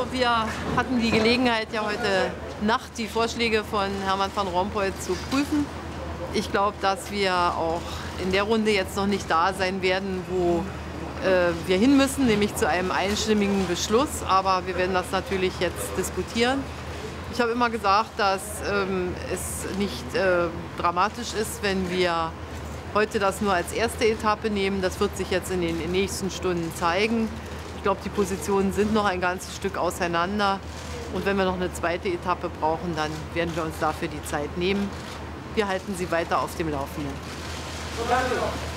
wir hatten die Gelegenheit, ja heute Nacht die Vorschläge von Herman Van Rompuy zu prüfen. Ich glaube, dass wir auch in der Runde jetzt noch nicht da sein werden, wo wir hin müssen, nämlich zu einem einstimmigen Beschluss. Aber wir werden das natürlich jetzt diskutieren. Ich habe immer gesagt, dass es nicht dramatisch ist, wenn wir heute das nur als erste Etappe nehmen. Das wird sich jetzt in den nächsten Stunden zeigen. Ich glaube, die Positionen sind noch ein ganzes Stück auseinander. Und wenn wir noch eine zweite Etappe brauchen, dann werden wir uns dafür die Zeit nehmen. Wir halten Sie weiter auf dem Laufenden.